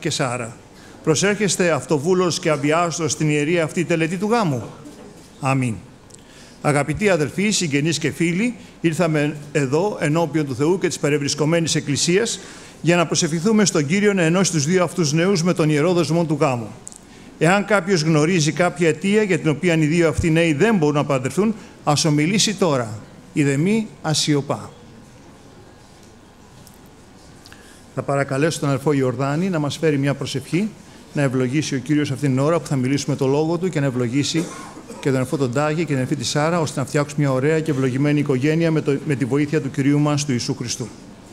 και Σάρα. Προσέρχεστε αυτοβούλος και αβιάστος στην ιερή αυτή τελετή του γάμου. Αμήν. Αγαπητοί αδελφοί, συγγενείς και φίλοι, ήρθαμε εδώ ενώπιον του Θεού και της παρευρισκομένης Εκκλησίας για να προσευχηθούμε στον Κύριο να ενώσει τους δύο αυτούς νέους με τον ιερό δεσμό του γάμου. Εάν κάποιος γνωρίζει κάποια αιτία για την οποία οι δύο αυτοί νέοι δεν μπορούν να παντρευτούν, ας ομιλήσει τώρα. Ιδεμή ασιωπά. Θα παρακαλέσω τον αδελφό Ιορδάνη να μας φέρει μια προσευχή, να ευλογήσει ο Κύριος αυτήν την ώρα που θα μιλήσουμε το λόγο του και να ευλογήσει και τον αδελφό τον Τάγη και την αδελφή τη Σάρα, ώστε να φτιάξουμε μια ωραία και ευλογημένη οικογένεια με τη βοήθεια του Κυρίου μας, του Ιησού Χριστού.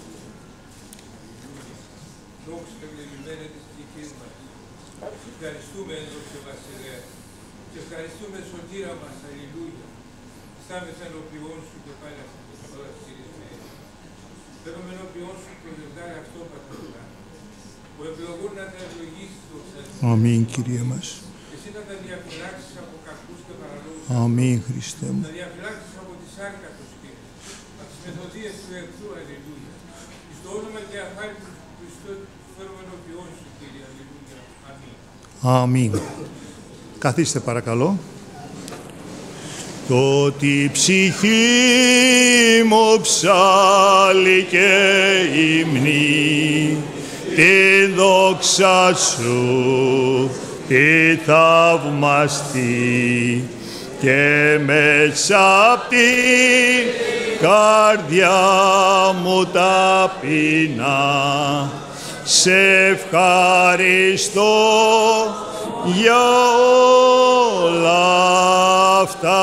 Αμήν, Κύριε μας. Εσύ θα τα διαφυλάξεις από κακούς και παραλόγους. Αμήν, Χριστέ μου. Θα διαφυλάξεις από τη σάρκα του Κύριε, από τις μεθοδίες του εχθρού, αλληλούια. Στο όνομα και αφάρι του Χριστού φέρουμε ενώπιόν σου, Κύριε, αλληλούια. Αμήν. Αμήν. Καθίστε παρακαλώ. Το τη ψυχή μου ψάλλει και υμνεί τη δόξα σου, τη θαυμαστή, και μέσα απ' την καρδιά μου ταπεινά σε ευχαριστώ για όλα αυτά.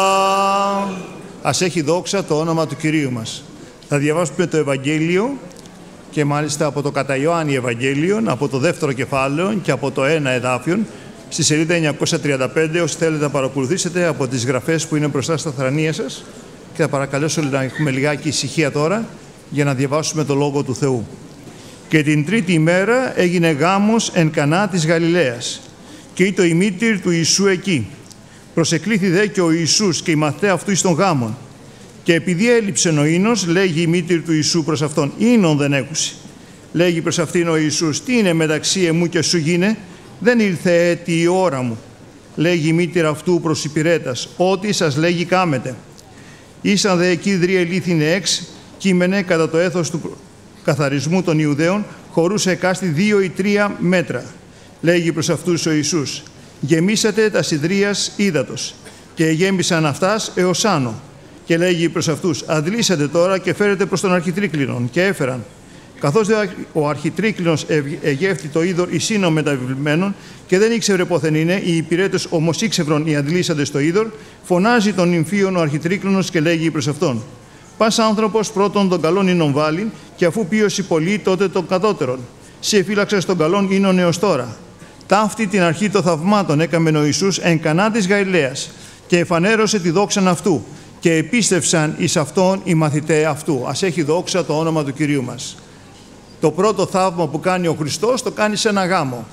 Ας έχει δόξα το όνομα του Κυρίου μας. Θα διαβάσουμε το Ευαγγέλιο και μάλιστα από το κατά Ιωάννη Ευαγγέλιο, από το δεύτερο κεφάλαιο και από το 1 εδάφιον, στη σελίδα 935, όσοι θέλετε να παρακολουθήσετε από τις γραφές που είναι μπροστά στα θρανία σας. Και θα παρακαλέσω να έχουμε λιγάκι ησυχία τώρα για να διαβάσουμε το Λόγο του Θεού. Και την τρίτη ημέρα έγινε γάμος εν Κανά της Γαλιλαίας, και ήτο η μήτηρ του Ιησού εκεί. Προσεκλήθη δε και ο Ιησούς και οι μαθηταί αυτού εις των γάμων. Και επειδή έλειψεν ο ίνος, λέγει η μήτηρ του Ιησού προς αυτόν, ίνον δεν έκουσει. Λέγει προς αυτήν ο Ιησούς, τι είναι μεταξύ εμού και σου γίνε, δεν ήλθε έτη η ώρα μου. Λέγει η μήτηρ αυτού προς υπηρέτας, ό,τι σας λέγει κάμετε. Ήσαν δε εκεί 3 ηλίθινοι εξ, κείμενε κατά το έθος του καθαρισμού των Ιουδαίων, χωρούσε εκάστη 2 ή 3 μέτρα. Λέγει προς αυτούς ο Ιησούς, γεμίσατε τα σιδρίας ύδατος, και γέμισαν αυτάς έως άνω. Και λέγει προς αυτούς, αντλήσατε τώρα και φέρετε προς τον αρχιτρίκλινον. Και έφεραν. Καθώς ο αρχιτρίκλινος εγεύθη το είδωρ εις ίνο μεταβιβλημένον και δεν ήξερε πόθεν είναι, οι υπηρέτες όμως ήξευρον οι αντλήσαντες το είδωρ, φωνάζει τον νυμφίον ο αρχιτρίκλινος και λέγει προς αυτόν, πας άνθρωπος πρώτον τον καλόν ίνον βάλει, και αφού πίωση πολύ τότε τον κατώτερον. Σε εφύλαξες τον καλόν ίνον έως τώρα. Ταύτη την αρχή των θαυμάτων έκαμεν ο Ιησούς εν Κανά της Γαλιλαίας και εφανέρωσε τη δόξαν αυτού. Και επίστευσαν εις αυτόν οι μαθηταί αυτού. Ας έχει δόξα το όνομα του Κυρίου μας. Το πρώτο θαύμα που κάνει ο Χριστός το κάνει σε ένα γάμο.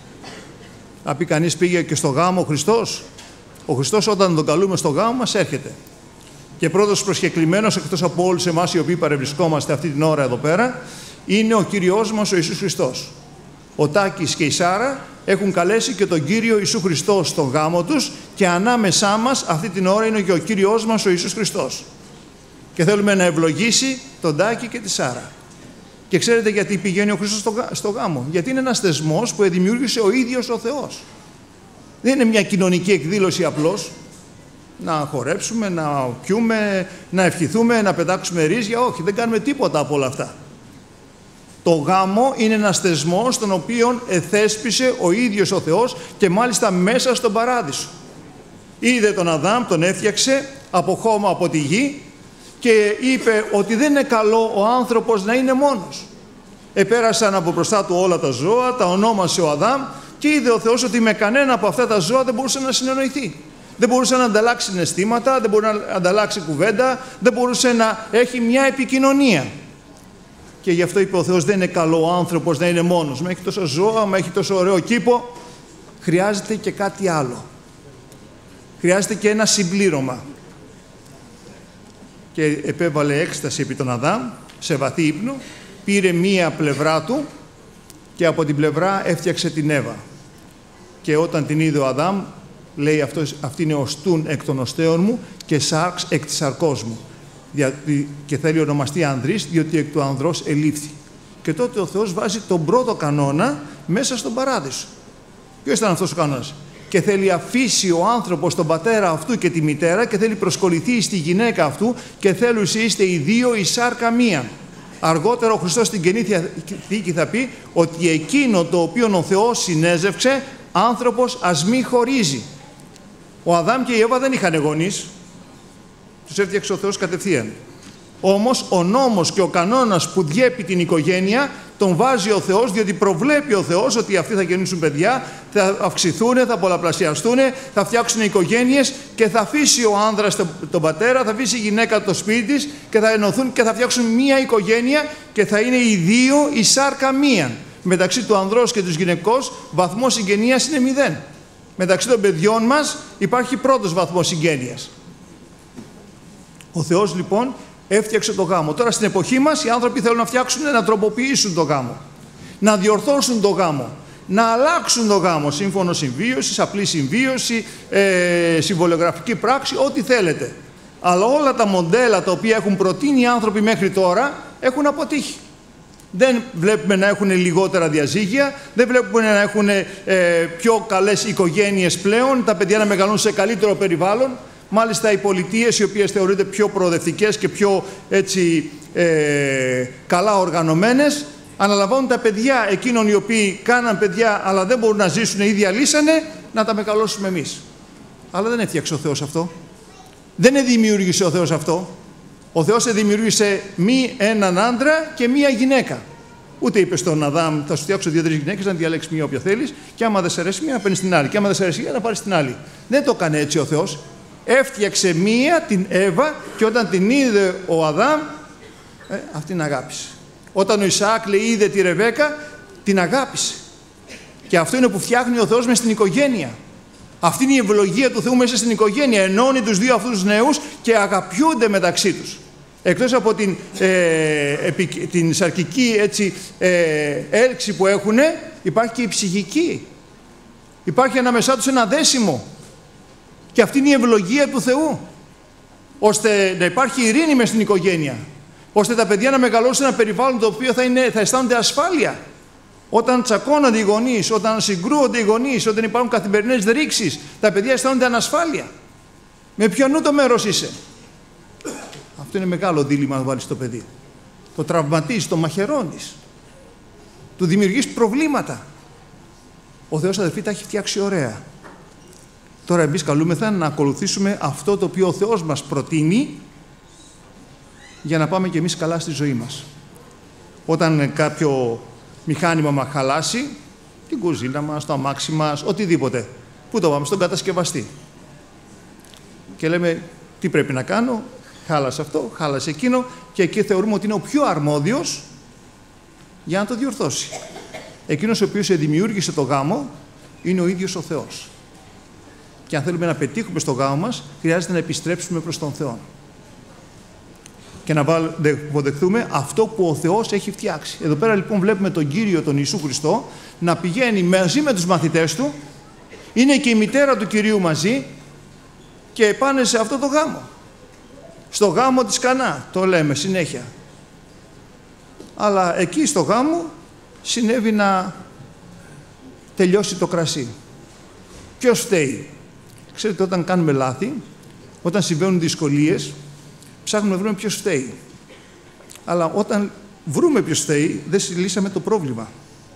Να πει κανείς πήγε και στο γάμο ο Χριστός. Ο Χριστός όταν τον καλούμε στο γάμο μας έρχεται. Και πρώτος προσκεκλημένος, εκτός από όλους εμάς οι οποίοι παρευρισκόμαστε αυτή την ώρα εδώ πέρα, είναι ο Κύριος μας ο Ιησούς Χριστός. Ο Τάκης και η Σάρα έχουν καλέσει και τον Κύριο Ιησού Χριστό στον γάμο τους και ανάμεσά μας αυτή την ώρα είναι και ο Κύριος μας ο Ιησούς Χριστός. Και θέλουμε να ευλογήσει τον Τάκη και τη Σάρα. Και ξέρετε γιατί πηγαίνει ο Χριστός στο γάμο? Γιατί είναι ένας θεσμός που δημιούργησε ο ίδιος ο Θεός. Δεν είναι μια κοινωνική εκδήλωση απλώς. Να χορέψουμε, να πιούμε, να ευχηθούμε, να πετάξουμε ρύζια. Όχι, δεν κάνουμε τίποτα από όλα αυτά. Το γάμο είναι ένας θεσμός τον οποίο εθέσπισε ο ίδιος ο Θεός και μάλιστα μέσα στον παράδεισο. Είδε τον Αδάμ, τον έφτιαξε από χώμα από τη γη και είπε ότι δεν είναι καλό ο άνθρωπος να είναι μόνος. Επέρασαν από μπροστά του όλα τα ζώα, τα ονόμασε ο Αδάμ και είδε ο Θεός ότι με κανένα από αυτά τα ζώα δεν μπορούσε να συνεννοηθεί. Δεν μπορούσε να ανταλλάξει συναισθήματα, δεν μπορούσε να ανταλλάξει κουβέντα, δεν μπορούσε να έχει μια επικοινωνία. Και γι' αυτό είπε ο Θεός, δεν είναι καλό ο άνθρωπος να είναι μόνος. Μα έχει τόσο ζώα, μα έχει τόσο ωραίο κήπο. Χρειάζεται και κάτι άλλο. Χρειάζεται και ένα συμπλήρωμα. Και επέβαλε έκσταση επί τον Αδάμ, σε βαθύ ύπνο, πήρε μία πλευρά του και από την πλευρά έφτιαξε την Εύα. Και όταν την είδε ο Αδάμ, λέει αυτή είναι οστούν εκ των οστέων μου και σάρξ εκ της σαρκός μου. Και θέλει ονομαστεί ανδρής, διότι εκ του ανδρός ελήφθη. Και τότε ο Θεός βάζει τον πρώτο κανόνα μέσα στον παράδεισο. Ποιος ήταν αυτός ο κανόνας? Και θέλει αφήσει ο άνθρωπος τον πατέρα αυτού και τη μητέρα και θέλει προσκοληθεί στη γυναίκα αυτού και θέλουν είστε οι δύο η σάρκα μία. Αργότερα ο Χριστός στην Καινή Θήκη θα πει ότι εκείνο το οποίο ο Θεός συνέζευξε, άνθρωπος ας μη χωρίζει. Ο Αδάμ και η Εύα δεν είχαν γονείς, τους έφτιαξε ο Θεός κατευθείαν. Όμως ο νόμος και ο κανόνας που διέπει την οικογένεια τον βάζει ο Θεός, διότι προβλέπει ο Θεός ότι αυτοί θα γεννήσουν παιδιά, θα αυξηθούν, θα πολλαπλασιαστούν, θα φτιάξουν οικογένειες και θα αφήσει ο άνδρας τον πατέρα, θα αφήσει η γυναίκα το σπίτι της και θα ενωθούν και θα φτιάξουν μία οικογένεια και θα είναι οι δύο η σάρκα μία. Μεταξύ του ανδρός και του γυναικός βαθμός συγγενείας είναι 0. Μεταξύ των παιδιών μας υπάρχει πρώτος βαθμός συγγένειας. Ο Θεός λοιπόν έφτιαξε το γάμο. Τώρα στην εποχή μας οι άνθρωποι θέλουν να φτιάξουν, να τροποποιήσουν το γάμο, να διορθώσουν το γάμο, να αλλάξουν το γάμο, σύμφωνο συμβίωσης, απλή συμβίωση, συμβολιογραφική πράξη, ό,τι θέλετε. Αλλά όλα τα μοντέλα τα οποία έχουν προτείνει οι άνθρωποι μέχρι τώρα έχουν αποτύχει. Δεν βλέπουμε να έχουν λιγότερα διαζύγια, δεν βλέπουμε να έχουν πιο καλές οικογένειες πλέον, τα παιδιά να μεγαλούν σε καλύτερο περιβάλλον. Μάλιστα οι πολιτείες οι οποίες θεωρούνται πιο προοδευτικές και πιο έτσι, καλά οργανωμένες, αναλαμβάνουν τα παιδιά εκείνων οι οποίοι κάναν παιδιά αλλά δεν μπορούν να ζήσουν ή διαλύσανε, να τα μεγαλώσουμε εμείς. Αλλά δεν έφτιαξε ο Θεός αυτό. Δεν δημιούργησε ο Θεός αυτό. Ο Θεός δημιούργησε έναν άντρα και μία γυναίκα. Ούτε είπε στον Αδάμ, θα σου φτιάξω 2-3 γυναίκες να διαλέξεις μία όποια θέλεις, και άμα δεν σε αρέσει μία, να παίρνεις την άλλη. Και άμα δεν σε αρέσει μία, να πάρεις την άλλη. Δεν το έκανε έτσι ο Θεός. Έφτιαξε μία, την Εύα, και όταν την είδε ο Αδάμ, αυτήν αγάπησε. Όταν ο Ισαάκ λέει είδε τη Ρεβέκα, την αγάπησε. Και αυτό είναι που φτιάχνει ο Θεός μες στην οικογένεια. Αυτή είναι η ευλογία του Θεού μέσα στην οικογένεια. Ενώνει τους δύο αυτούς τους νέους και αγαπιούνται μεταξύ τους. Εκτός από την σαρκική έτσι, έλξη που έχουν, υπάρχει και η ψυχική. Υπάρχει ανάμεσά τους ένα δέσιμο. Και αυτή είναι η ευλογία του Θεού. Ώστε να υπάρχει ειρήνη μες στην οικογένεια. Ώστε τα παιδιά να μεγαλώσουν σε ένα περιβάλλον το οποίο θα αισθάνονται ασφάλεια. Όταν τσακώνονται οι γονείς, όταν συγκρούονται οι γονείς, όταν υπάρχουν καθημερινές ρήξεις, τα παιδιά αισθάνονται ανασφάλεια. Με ποιον το μέρος είσαι? Αυτό είναι μεγάλο δίλημμα να βάλεις το παιδί. Το τραυματίζεις, το μαχαιρώνεις. Του δημιουργείς προβλήματα. Ο Θεός, αδελφοί, τα έχει φτιάξει ωραία. Τώρα εμείς καλούμεθα να ακολουθήσουμε αυτό το οποίο ο Θεός μας προτείνει για να πάμε κι εμείς καλά στη ζωή μας. Όταν κάποιο μηχάνημα μας χαλάσει, την κουζίνα μας, το αμάξι μας, οτιδήποτε, πού το πάμε? Στον κατασκευαστή. Και λέμε τι πρέπει να κάνω? Χάλασε αυτό, χάλασε εκείνο, και εκεί θεωρούμε ότι είναι ο πιο αρμόδιος για να το διορθώσει. Εκείνος ο οποίος δημιούργησε το γάμο είναι ο ίδιος ο Θεός. Και αν θέλουμε να πετύχουμε στο γάμο μας, χρειάζεται να επιστρέψουμε προς τον Θεό. Και να αποδεχθούμε αυτό που ο Θεός έχει φτιάξει. Εδώ πέρα λοιπόν βλέπουμε τον Κύριο, τον Ιησού Χριστό, να πηγαίνει μαζί με τους μαθητές του, είναι και η μητέρα του Κυρίου μαζί, και πάνε σε αυτό το γάμο. Στο γάμο της Κανά, το λέμε συνέχεια. Αλλά εκεί στο γάμο συνέβη να τελειώσει το κρασί. Ποιος φταίει? Ξέρετε, όταν κάνουμε λάθη, όταν συμβαίνουν δυσκολίες, ψάχνουμε να βρούμε ποιος φταίει. Αλλά όταν βρούμε ποιος φταίει, δεν λύσαμε το πρόβλημα.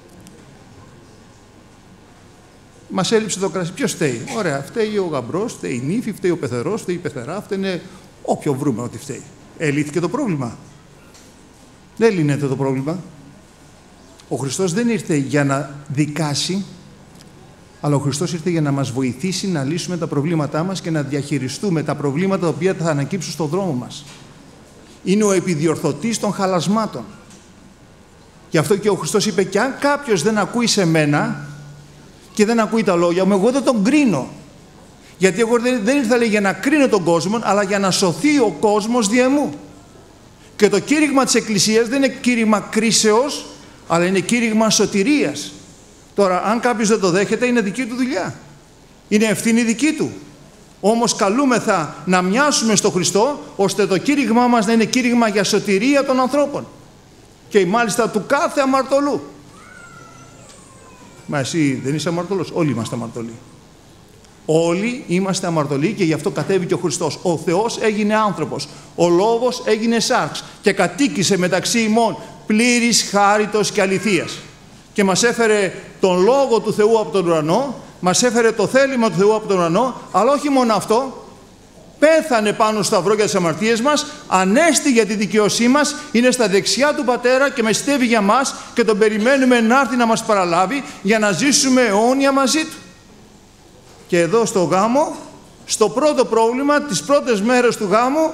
Μας έλειψε το κρασί. Ποιος φταίει? Ωραία, φταίει ο γαμπρός, φταίει η νύφη, φταίει ο πεθερός, φταίει η πεθερά, φταίει όποιο βρούμε ότι φταίει. Λύθηκε το πρόβλημα? Δεν λύνεται το πρόβλημα. Ο Χριστός δεν ήρθε για να δικάσει, αλλά ο Χριστός ήρθε για να μας βοηθήσει να λύσουμε τα προβλήματά μας και να διαχειριστούμε τα προβλήματα τα οποία θα ανακύψουν στον δρόμο μας. Είναι ο επιδιορθωτής των χαλασμάτων. Γι' αυτό και ο Χριστός είπε, και αν κάποιος δεν ακούει σε μένα και δεν ακούει τα λόγια μου, εγώ δεν τον κρίνω. Γιατί εγώ δεν ήρθα, λέει, για να κρίνω τον κόσμο, αλλά για να σωθεί ο κόσμος δια μου. Και το κήρυγμα της Εκκλησίας δεν είναι κήρυγμα κρίσεως, αλλά είναι κήρυγμα σωτηρίας. Τώρα, αν κάποιος δεν το δέχεται, είναι δική του δουλειά. Είναι ευθύνη δική του. Όμως καλούμεθα να μοιάσουμε στο Χριστό, ώστε το κήρυγμά μας να είναι κήρυγμα για σωτηρία των ανθρώπων. Και μάλιστα του κάθε αμαρτωλού. Μα εσύ δεν είσαι αμαρτωλός? Όλοι είμαστε αμαρτωλοί. Όλοι είμαστε αμαρτωλοί και γι' αυτό κατέβηκε ο Χριστός. Ο Θεός έγινε άνθρωπος. Ο Λόγος έγινε σάρξ και κατοίκησε μεταξύ ημών πλήρης χάριτος και αληθείας. Και μας έφερε τον Λόγο του Θεού από τον ουρανό, μας έφερε το θέλημα του Θεού από τον ουρανό, αλλά όχι μόνο αυτό, πέθανε πάνω στο σταυρό για τις αμαρτίες μας, ανέστη για τη δικαιοσύνη μας, είναι στα δεξιά του Πατέρα και μεστεύει για μας και τον περιμένουμε να έρθει να μας παραλάβει για να ζήσουμε αιώνια μαζί του. Και εδώ στο γάμο, στο πρώτο πρόβλημα, τις πρώτες μέρες του γάμου,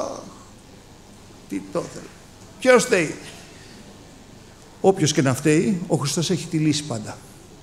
τι το θέλω. Ποιος φταίει? Όποιος και να φταίει, ο Χριστός έχει τη λύση πάντα.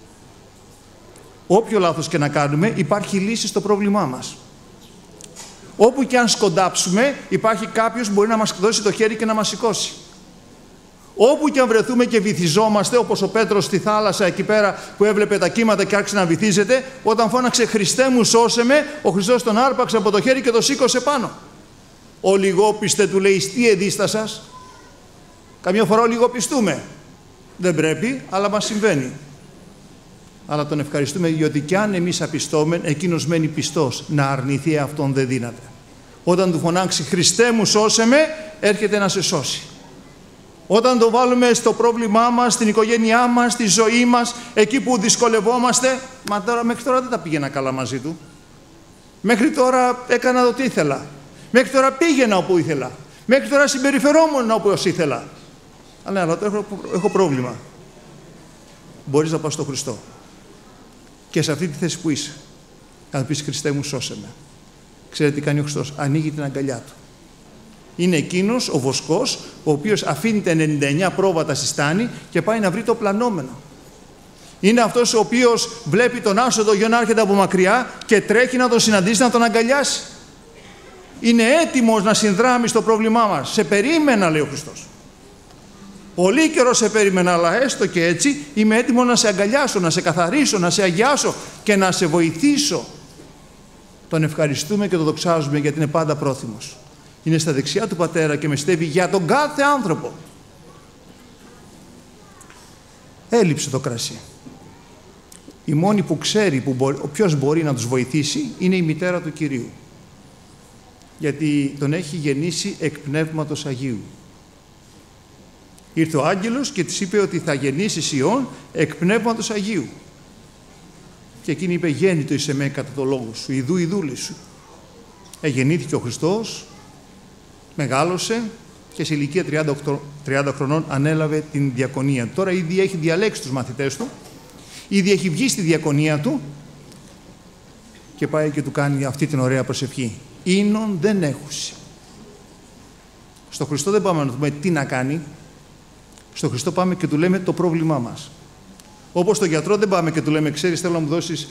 Όποιο λάθος και να κάνουμε, υπάρχει λύση στο πρόβλημά μας. Όπου και αν σκοντάψουμε, υπάρχει κάποιος που μπορεί να μας δώσει το χέρι και να μας σηκώσει. Όπου και αν βρεθούμε και βυθιζόμαστε, όπως ο Πέτρος στη θάλασσα εκεί πέρα που έβλεπε τα κύματα και άρχισε να βυθίζεται, όταν φώναξε «Χριστέ μου σώσε με», ο Χριστός τον άρπαξε από το χέρι και το σήκωσε πάνω. Ο λιγόπιστε του λέει «Τι εδίστα σας?» Καμιά φορά ο λιγοπιστούμε. Δεν πρέπει, αλλά μας συμβαίνει. Αλλά τον ευχαριστούμε, διότι κι αν εμείς απιστόμεν, εκείνος μένει πιστός. Να αρνηθεί αυτόν δεν δύναται. Όταν του φωνάξει «Χριστέ μου σώσε με», έρχεται να σε σώσει. Όταν το βάλουμε στο πρόβλημά μας, στην οικογένειά μας, στη ζωή μας, εκεί που δυσκολευόμαστε, μα τώρα, μέχρι τώρα δεν τα πήγαινα καλά μαζί του. Μέχρι τώρα έκανα ό,τι ήθελα. Μέχρι τώρα πήγαινα όπου ήθελα. Μέχρι τώρα συμπεριφερόμουν όπως ήθελα. Αλλά τώρα έχω πρόβλημα. Μπορείς να πας στο Χριστό. Και σε αυτή τη θέση που είσαι, να πεις «Χριστέ μου σώσε με». Ξέρετε τι κάνει ο Χριστός? Ανοίγει την αγκαλιά του. Είναι εκείνος ο βοσκός, ο οποίος αφήνει τα 99 πρόβατα στη στάνη και πάει να βρει το πλανόμενο. Είναι αυτός ο οποίος βλέπει τον άσοδο γιο να έρχεται από μακριά και τρέχει να τον συναντήσει, να τον αγκαλιάσει. Είναι έτοιμος να συνδράμει στο πρόβλημά μας. Σε περίμενα, λέει ο Χριστός. Πολύ καιρό σε περίμενα, αλλά έστω και έτσι είμαι έτοιμο να σε αγκαλιάσω, να σε καθαρίσω, να σε αγιάσω και να σε βοηθήσω. Τον ευχαριστούμε και τον δοξάζουμε γιατί είναι πάντα πρόθυμος. Είναι στα δεξιά του Πατέρα και μεστεύει για τον κάθε άνθρωπο. Έλειψε το κρασί. Η μόνη που ξέρει ποιος μπορεί να τους βοηθήσει είναι η μητέρα του Κυρίου. Γιατί τον έχει γεννήσει εκ Πνεύματος Αγίου. Ήρθε ο άγγελος και της είπε ότι θα γεννήσεις Υιόν εκ Πνεύματος Αγίου. Και εκείνη είπε «Γέννητο εις εμέ κατά το λόγο σου, ιδού ιδούλη σου». Γεννήθηκε ο Χριστός, μεγάλωσε και σε ηλικία 30 χρονών ανέλαβε την διακονία. Τώρα ήδη έχει διαλέξει τους μαθητές του, ήδη έχει βγει στη διακονία του και πάει και του κάνει αυτή την ωραία προσευχή. «Ίνον δεν έχουσι». Στο Χριστό δεν πάμε να δούμε τι να κάνει. Στο Χριστό πάμε και του λέμε το πρόβλημά μας. Όπως στο γιατρό δεν πάμε και του λέμε «Ξέρεις, θέλω να μου δώσεις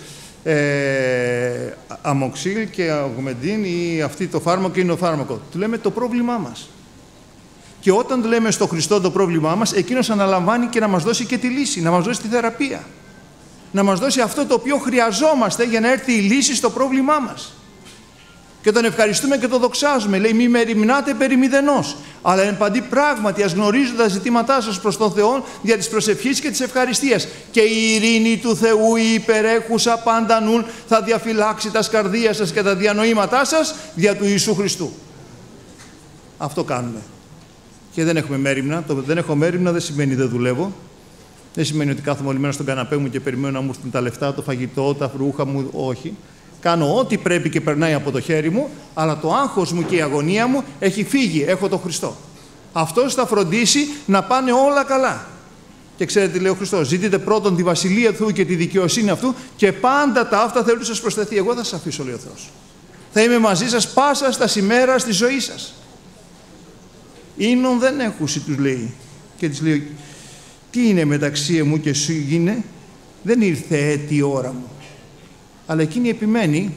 αμοξίλ και αγουμεντίν ή αυτή το φάρμακο είναι το φάρμακο». Του λέμε το πρόβλημά μας. Και όταν του λέμε στο Χριστό το πρόβλημά μας, εκείνος αναλαμβάνει και να μας δώσει και τη λύση, να μας δώσει τη θεραπεία. Να μας δώσει αυτό το οποίο χρειαζόμαστε για να έρθει η λύση στο πρόβλημά μας. Και τον ευχαριστούμε και τον δοξάζουμε. Λέει «Μη μεριμνάτε περί μηδενός, αλλά εν παντή πράγματι ας γνωρίζετε τα ζητήματά σας προς τον Θεό δια της προσευχής και της ευχαριστίας. Και η ειρήνη του Θεού η υπερέχουσα πάντα νουν θα διαφυλάξει τα σκαρδία σας και τα διανοήματά σας δια του Ιησού Χριστού». Αυτό κάνουμε. Και δεν έχουμε μέριμνα. Το δεν έχω μέριμνα δεν σημαίνει δεν δουλεύω. Δεν σημαίνει ότι κάθομαι όλη μέρα στον καναπέ μου και περιμένω να μου έρθουν τα λεφτά, το φαγητό, τα ρούχα μου. Όχι. Κάνω ό,τι πρέπει και περνάει από το χέρι μου, αλλά το άγχος μου και η αγωνία μου έχει φύγει. Έχω τον Χριστό. Αυτός θα φροντίσει να πάνε όλα καλά. Και ξέρετε τι λέει ο Χριστός? «Ζητείτε πρώτον τη βασιλεία του Θεού και τη δικαιοσύνη αυτού και πάντα τα αυτά θέλουν να σας προσθεθεί». Εγώ θα σας αφήσω, λέει ο Θεός. Θα είμαι μαζί σας πάσα στα ημέρα στη ζωή σας. «Ίνον δεν έχουσι», τους λέει. Και της λέει «Τι είναι μεταξύ εμού και σου γίνε? Δεν ήρθε έτη ώρα μου». Αλλά εκείνη επιμένει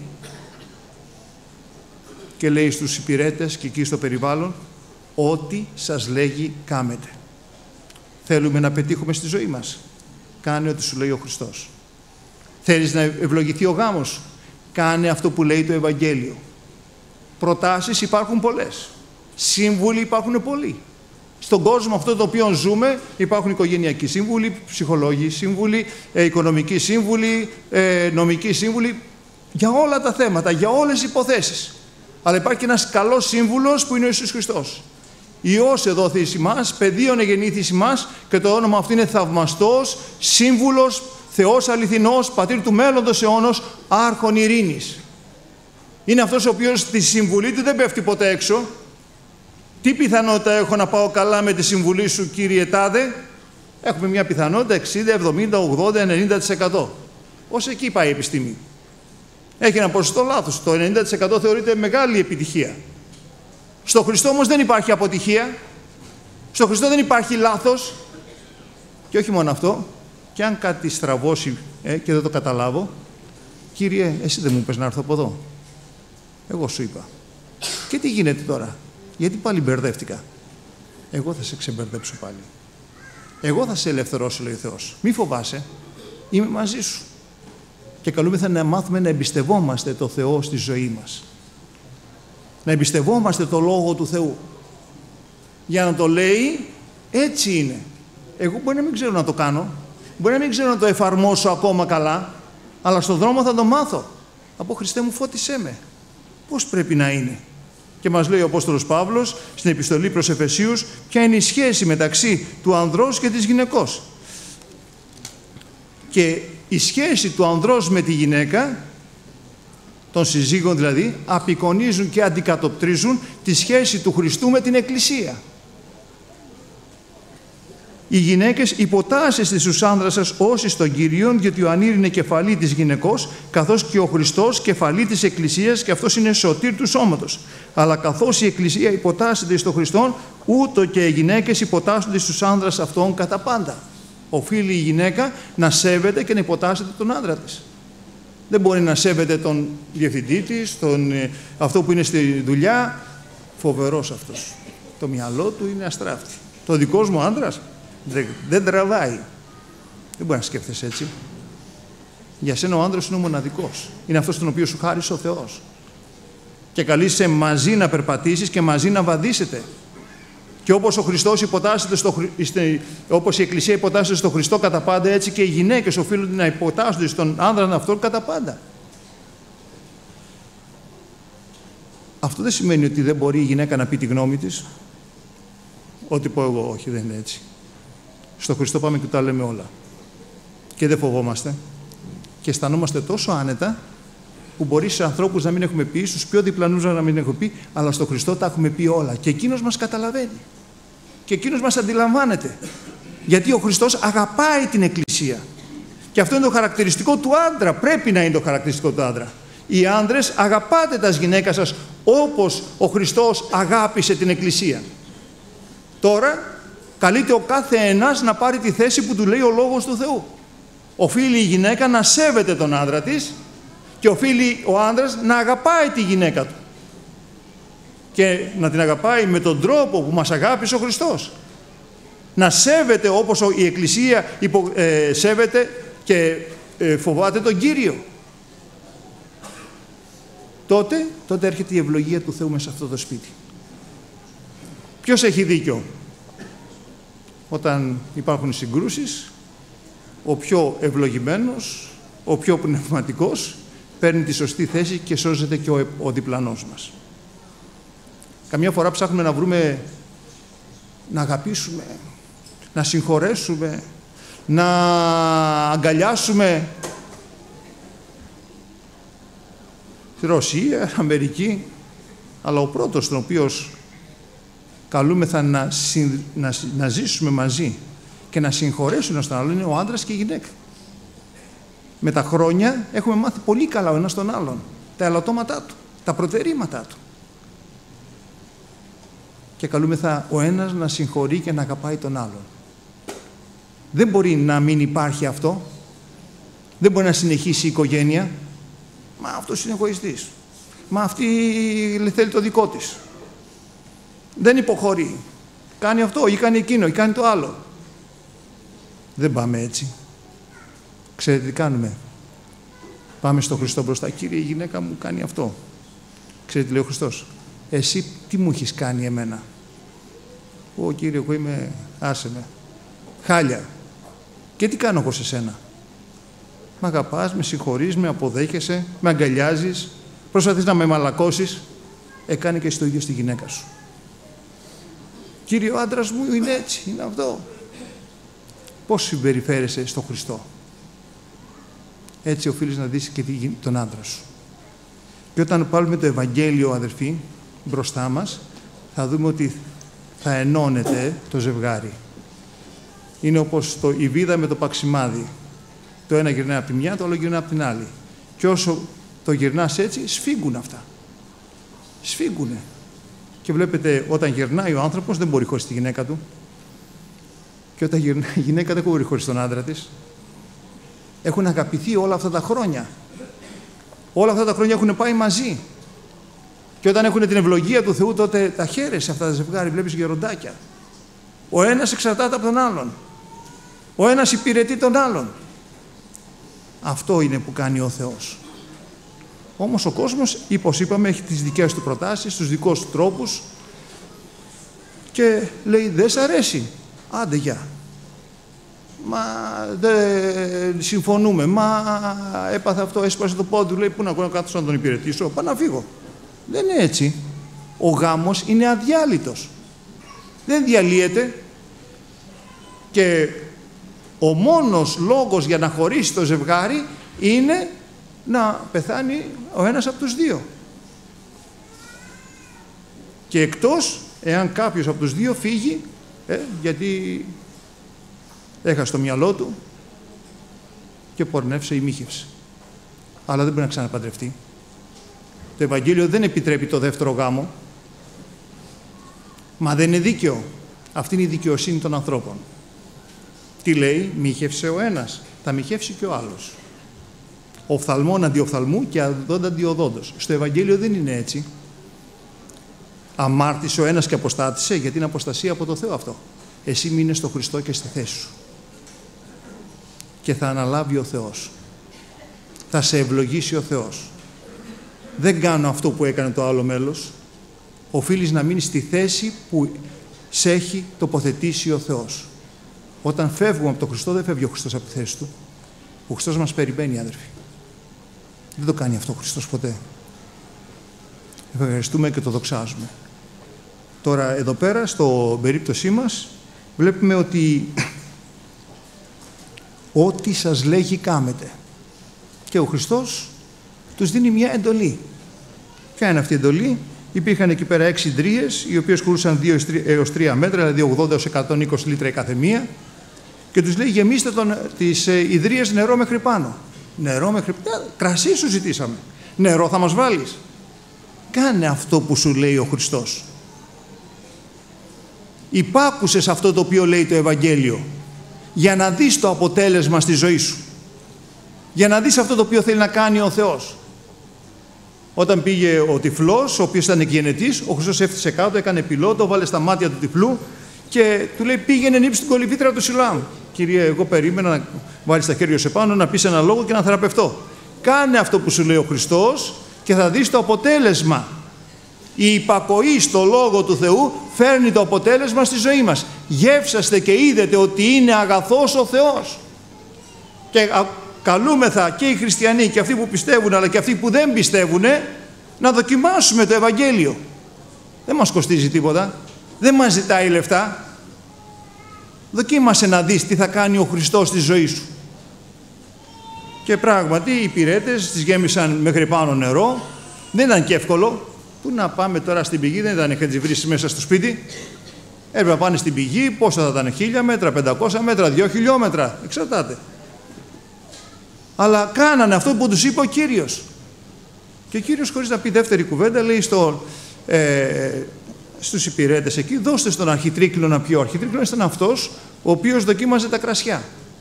και λέει στους υπηρέτες και εκεί στο περιβάλλον «Ό,τι σας λέγει κάμετε». θέλουμε να πετύχουμε στη ζωή μας? Κάνε ό,τι σου λέει ο Χριστός. Θέλεις να ευλογηθεί ο γάμος σου? Κάνε αυτό που λέει το Ευαγγέλιο. Προτάσεις υπάρχουν πολλές. Σύμβουλοι υπάρχουν πολλοί. Στον κόσμο αυτό το οποίο ζούμε υπάρχουν οικογενειακοί σύμβουλοι, ψυχολόγοι σύμβουλοι, οικονομικοί σύμβουλοι, νομικοί σύμβουλοι, για όλα τα θέματα, για όλες τις υποθέσεις. Αλλά υπάρχει και ένας καλός σύμβουλος που είναι ο Ιησούς Χριστός. Υιός εδόθη εις ημάς, παιδίον εγεννήθη εις ημάς, και το όνομα αυτό είναι θαυμαστός, σύμβουλος, Θεός αληθινός, πατήρ του μέλλοντος αιώνος, άρχον ειρήνης. Είναι αυτός ο οποίος στη συμβουλή του δεν πέφτει ποτέ έξω. Τι πιθανότητα έχω να πάω καλά με τη συμβουλή σου, κύριε Τάδε? Έχουμε μια πιθανότητα 60, 70, 80, 90%. Ως εκεί πάει η επιστήμη. Έχει ένα ποσοστό λάθος. Το 90% θεωρείται μεγάλη επιτυχία. Στο Χριστό όμως δεν υπάρχει αποτυχία. Στο Χριστό δεν υπάρχει λάθος. Και όχι μόνο αυτό, και αν κάτι στραβώσει και δεν το καταλάβω, κύριε, εσύ δεν μου είπες να έρθω από εδώ? Εγώ σου είπα. Και τι γίνεται τώρα? Γιατί πάλι μπερδεύτηκα? Εγώ θα σε ξεμπερδέψω πάλι. Εγώ θα σε ελευθερώσω, λέει ο Θεός. Μη φοβάσαι, είμαι μαζί σου. Και καλούμεθα να μάθουμε να εμπιστευόμαστε το Θεό στη ζωή μας. Να εμπιστευόμαστε το Λόγο του Θεού. Για να το λέει, έτσι είναι. Εγώ μπορεί να μην ξέρω να το κάνω, μπορεί να μην ξέρω να το εφαρμόσω ακόμα καλά, αλλά στον δρόμο θα το μάθω. Από Χριστέ μου, φώτισέ με. Πώς πρέπει να είναι? Και μας λέει ο Απόστολος Παύλος στην επιστολή προς Εφεσίους ποια είναι η σχέση μεταξύ του ανδρός και της γυναικός. Και η σχέση του ανδρός με τη γυναίκα, των συζύγων δηλαδή, απεικονίζουν και αντικατοπτρίζουν τη σχέση του Χριστού με την Εκκλησία. Οι γυναίκες υποτάσσεστε στους άνδρας σας όσοι στον Κύριον, γιατί ο ανήρ είναι κεφαλή της γυναικός, καθώς και ο Χριστός κεφαλή της Εκκλησίας, και αυτός είναι σωτήρ του σώματος. Αλλά καθώς η Εκκλησία υποτάσσεται στον Χριστόν, ούτω και οι γυναίκες υποτάσσονται στους άνδρας αυτών κατά πάντα. Οφείλει η γυναίκα να σέβεται και να υποτάσσεται τον άντρα της. Δεν μπορεί να σέβεται τον διευθυντή της, αυτό που είναι στη δουλειά. Φοβερός αυτός. Το μυαλό του είναι αστράφτη. Το δικός μου άντρας δεν τραβάει. Δεν μπορεί να σκέφτεσαι έτσι. Για σένα ο άντρας είναι ο μοναδικός. Είναι αυτός τον οποίο σου χάρισε ο Θεός. Και καλείσαι μαζί να περπατήσεις και μαζί να βαδίσετε. Και όπως ο Χριστός όπως η Εκκλησία υποτάσσεται στον Χριστό κατά πάντα, έτσι και οι γυναίκες οφείλουν να υποτάσσονται στον άνδρα αυτόν κατά πάντα. Αυτό δεν σημαίνει ότι δεν μπορεί η γυναίκα να πει τη γνώμη της. Ό,τι πω εγώ, όχι, δεν είναι έτσι. Στο Χριστό πάμε και τα λέμε όλα. Και δεν φοβόμαστε. Και αισθανόμαστε τόσο άνετα που μπορεί σε ανθρώπους να μην έχουμε πει, στους πιο διπλανούς να μην έχουμε πει, αλλά στο Χριστό τα έχουμε πει όλα. Και εκείνος μας καταλαβαίνει. Και εκείνος μας αντιλαμβάνεται. Γιατί ο Χριστός αγαπάει την Εκκλησία. Και αυτό είναι το χαρακτηριστικό του άντρα. Πρέπει να είναι το χαρακτηριστικό του άντρα. Οι άντρες, αγαπάτε τα γυναίκας σας όπως ο Χριστός αγάπησε την Εκκλησία. Τώρα καλείται ο κάθε ένας να πάρει τη θέση που του λέει ο Λόγος του Θεού. Οφείλει η γυναίκα να σέβεται τον άντρα της και οφείλει ο άντρας να αγαπάει τη γυναίκα του. Και να την αγαπάει με τον τρόπο που μας αγάπησε ο Χριστός. Να σέβεται όπως η Εκκλησία σέβεται και φοβάται τον Κύριο. Τότε έρχεται η ευλογία του Θεού μέσα σε αυτό το σπίτι. Ποιος έχει δίκιο? Όταν υπάρχουν συγκρούσεις, ο πιο ευλογημένος, ο πιο πνευματικός παίρνει τη σωστή θέση και σώζεται και ο διπλανός μας. Καμιά φορά ψάχνουμε να βρούμε, να αγαπήσουμε, να συγχωρέσουμε, να αγκαλιάσουμε τη Ρωσία, Αμερική, αλλά ο πρώτος τον οποίος καλούμεθα να ζήσουμε μαζί και να συγχωρέσουμε στον άλλον είναι ο άντρας και η γυναίκα. Με τα χρόνια έχουμε μάθει πολύ καλά ο ένας τον άλλον, τα ελαττώματά του, τα προτερήματά του. Και καλούμεθα ο ένας να συγχωρεί και να αγαπάει τον άλλον. Δεν μπορεί να μην υπάρχει αυτό. Δεν μπορεί να συνεχίσει η οικογένεια. Μα αυτός είναι εγωιστής. Μα αυτή θέλει το δικό της. Δεν υποχωρεί. Κάνει αυτό ή κάνει εκείνο ή κάνει το άλλο. Δεν πάμε έτσι. Ξέρετε τι κάνουμε? Πάμε στο Χριστό μπροστά. Κύριε, η γυναίκα μου κάνει αυτό. Ξέρετε τι λέει ο Χριστός? Εσύ τι μου έχεις κάνει εμένα? Ω Κύριε, εγώ είμαι, άσε με, χάλια. Και τι κάνω εγώ σε σένα? Με αγαπάς, με συγχωρείς, με αποδέχεσαι, με αγκαλιάζεις, προσπαθείς να με μαλακώσεις. Έκανε και εσύ το ίδιο στη γυναίκα σου. Κύριε, ο άντρας μου είναι έτσι, είναι αυτό. Πώς συμπεριφέρεσαι στο Χριστό? Έτσι οφείλεις να δεις και τον άντρα σου. Και όταν πάρουμε το Ευαγγέλιο, αδερφοί, μπροστά μας, θα δούμε ότι θα ενώνεται το ζευγάρι. Είναι όπως η βίδα με το παξιμάδι. Το ένα γυρνάει από τη μια, το άλλο γυρνάει από την άλλη. Και όσο το γυρνάς έτσι, σφίγγουν αυτά. Σφίγγουνε. Και βλέπετε, όταν γυρνάει ο άνθρωπος, δεν μπορεί χωρίς τη γυναίκα του. Και όταν γυρνάει η γυναίκα, δεν μπορεί χωρίς τον άντρα της. Έχουν αγαπηθεί όλα αυτά τα χρόνια. Όλα αυτά τα χρόνια έχουν πάει μαζί. Και όταν έχουν την ευλογία του Θεού, τότε τα χαίρεσαι αυτά τα ζευγάρι, βλέπεις γεροντάκια. Ο ένας εξαρτάται από τον άλλον. Ο ένας υπηρετεί τον άλλον. Αυτό είναι που κάνει ο Θεός. Όμως ο κόσμος, όπως είπαμε, έχει τις δικές του προτάσεις, τους δικούς του τρόπους και λέει, δεν σ' αρέσει, άντε γεια. Μα δεν συμφωνούμε, μα έπαθε αυτό, έσπασε το πόδι του, λέει, πού να κάθομαι να τον υπηρετήσω, πάω να φύγω. Δεν είναι έτσι. Ο γάμος είναι αδιάλειτος. Δεν διαλύεται και ο μόνος λόγος για να χωρίσει το ζευγάρι είναι να πεθάνει ο ένας από τους δύο. Και εκτός εάν κάποιος από τους δύο φύγει, γιατί έχασε το μυαλό του και πορνεύσε ή μοίχευσε. Αλλά δεν μπορεί να ξαναπαντρευτεί. Το Ευαγγέλιο δεν επιτρέπει το δεύτερο γάμο. Μα δεν είναι δίκαιο. Αυτή είναι η δικαιοσύνη των ανθρώπων. Τι λέει? Μοίχευσε ο ένας, θα μοίχευσει και ο άλλος. Οφθαλμόν αντί οφθαλμού και αδόντα αντί οδόντος. Στο Ευαγγέλιο δεν είναι έτσι. Αμάρτησε ο ένας και αποστάτησε, γιατί είναι αποστασία από το Θεό αυτό. Εσύ μείνε στο Χριστό και στη θέση σου. Και θα αναλάβει ο Θεός. Θα σε ευλογήσει ο Θεός. Δεν κάνω αυτό που έκανε το άλλο μέλος. Οφείλεις να μείνεις στη θέση που σε έχει τοποθετήσει ο Θεός. Όταν φεύγουμε από τον Χριστό, δεν φεύγει ο Χριστός από τη θέση του. Ο Χριστός μας περιμένει, αδερφοί. Δεν το κάνει αυτό ο Χριστός ποτέ. Ευχαριστούμε και το δοξάζουμε. Τώρα, εδώ πέρα, στο περίπτωσή μας, βλέπουμε ότι ό,τι σας λέγει κάμετε. Και ο Χριστός τους δίνει μια εντολή. Ποια είναι αυτή η εντολή? Υπήρχαν εκεί πέρα 6 ιδρύες, οι οποίες χωρούσαν 2 έως 3 μέτρα, δηλαδή 80 έως 120 λίτρα η καθεμία, και τους λέει, γεμίστε τις ιδρύες νερό μέχρι πάνω. Νερό μέχρι πάνω. Κρασί σου ζητήσαμε. Νερό θα μας βάλεις? Κάνε αυτό που σου λέει ο Χριστός. Υπάκουσες αυτό το οποίο λέει το Ευαγγέλιο, για να δεις το αποτέλεσμα στη ζωή σου. Για να δεις αυτό το οποίο θέλει να κάνει ο Θεός. Όταν πήγε ο τυφλός, ο οποίος ήταν εκγενετής, ο Χριστός έφτασε κάτω, έκανε πιλότο, βάλε στα μάτια του τυφλού και του λέει, πήγαινε νύψη την κολυβήτρα του Σιλάμ. Κύριε, εγώ περίμενα να βάλεις τα χέρια σε πάνω, να πεις ένα λόγο και να θεραπευτώ. Κάνε αυτό που σου λέει ο Χριστός και θα δεις το αποτέλεσμα. Η υπακοή στο Λόγο του Θεού φέρνει το αποτέλεσμα στη ζωή μας. Γεύσαστε και είδετε ότι είναι αγαθός ο Θεός. Και καλούμεθα και οι χριστιανοί και αυτοί που πιστεύουν αλλά και αυτοί που δεν πιστεύουν να δοκιμάσουμε το Ευαγγέλιο. Δεν μας κοστίζει τίποτα. Δεν μας ζητάει λεφτά. Δοκίμασε να δεις τι θα κάνει ο Χριστός στη ζωή σου. Και πράγματι οι υπηρέτες τις γέμισαν μέχρι πάνω νερό. Δεν ήταν και εύκολο. Πού να πάμε τώρα στην πηγή, δεν ήταν, είχαν τις βρήσεις μέσα στο σπίτι. Έπρεπε να πάνε στην πηγή, πόσα θα ήταν, 1000 μέτρα, 500 μέτρα, 2 χιλιόμετρα, εξαρτάται. Αλλά κάνανε αυτό που τους είπε ο Κύριος. Και ο Κύριος, χωρίς να πει δεύτερη κουβέντα, λέει στους υπηρέτες εκεί, δώστε στον αρχιτρίκλο να πιω. Ο αρχιτρίκλος ήταν αυτός ο οποίος δοκίμαζε τα κρασιά.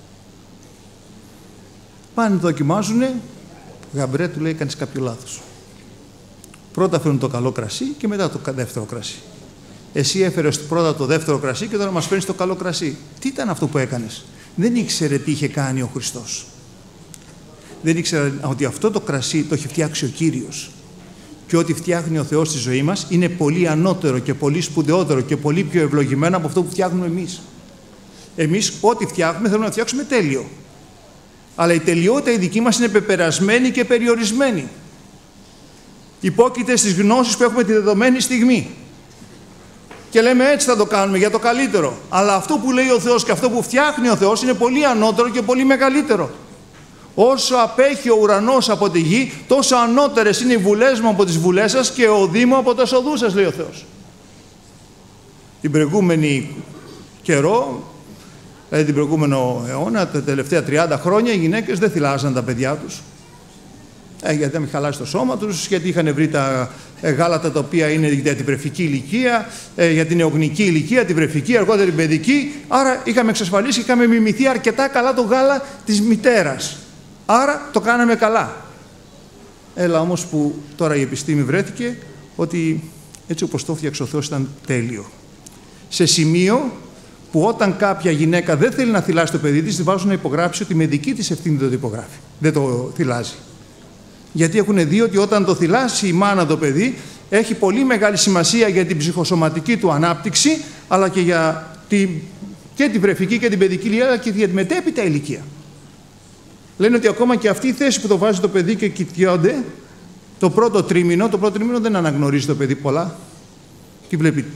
Πάνε, δοκιμάζουνε, γαμπρέ, του λέει, κάνεις κάποιο λάθος. Πρώτα φέρνουν το καλό κρασί και μετά το δεύτερο κρασί. εσύ έφερες πρώτα το δεύτερο κρασί και τώρα μας φέρνεις το καλό κρασί. Τι ήταν αυτό που έκανες? Δεν ήξερε τι είχε κάνει ο Χριστός. Δεν ήξερε ότι αυτό το κρασί το έχει φτιάξει ο Κύριος. Και ό,τι φτιάχνει ο Θεός στη ζωή μας είναι πολύ ανώτερο και πολύ σπουδαιότερο και πολύ πιο ευλογημένο από αυτό που φτιάχνουμε εμείς. Εμείς ό,τι φτιάχνουμε θέλουμε να φτιάξουμε τέλειο. Αλλά η τελειότητα η δική μας είναι πεπερασμένη και περιορισμένη. Υπόκειται στις γνώσεις που έχουμε τη δεδομένη στιγμή. Και λέμε έτσι θα το κάνουμε για το καλύτερο. Αλλά αυτό που λέει ο Θεός και αυτό που φτιάχνει ο Θεός είναι πολύ ανώτερο και πολύ μεγαλύτερο. Όσο απέχει ο ουρανός από τη γη, τόσο ανώτερες είναι οι βουλές μου από τις βουλές σας και ο οδοί μου από τα οδούς σας, λέει ο Θεός. Την προηγούμενη καιρό, δηλαδή την προηγούμενο αιώνα, τα τελευταία 30 χρόνια, οι γυναίκες δεν θυλάζαν τα παιδιά τους. Γιατί δεν χαλάσει το σώμα τους, γιατί είχαν βρει τα γάλατα τα οποία είναι για την βρεφική ηλικία, για την νεογνική ηλικία, την βρεφική, αργότερα την παιδική. Άρα είχαμε εξασφαλίσει, είχαμε μιμηθεί αρκετά καλά το γάλα της μητέρας. Άρα το κάναμε καλά. Έλα όμως που τώρα η επιστήμη βρέθηκε ότι έτσι όπως το φτιάξε ο Θεός ήταν τέλειο. Σε σημείο που όταν κάποια γυναίκα δεν θέλει να θυλάσει το παιδί της, τη βάζουν να υπογράψει ότι με δική της ευθύνη δεν το υπογράφει. Δεν το θυλάζει. Γιατί έχουν δει ότι όταν το θυλάσει η μάνα το παιδί, έχει πολύ μεγάλη σημασία για την ψυχοσωματική του ανάπτυξη, αλλά και για την βρεφική και την παιδική ηλικία και για τη μετέπειτα ηλικία. Λένε ότι ακόμα και αυτή η θέση που το βάζει το παιδί και κοιτιόνται, το πρώτο τρίμηνο δεν αναγνωρίζει το παιδί πολλά. Τι βλέπει?